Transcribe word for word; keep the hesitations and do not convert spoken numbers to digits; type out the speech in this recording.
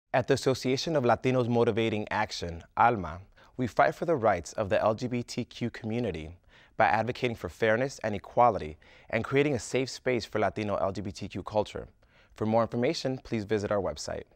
At the Association of Latinos Motivating Action, ALMA, we fight for the rights of the L G B T Q community by advocating for fairness and equality and creating a safe space for Latino L G B T Q culture. For more information, please visit our website.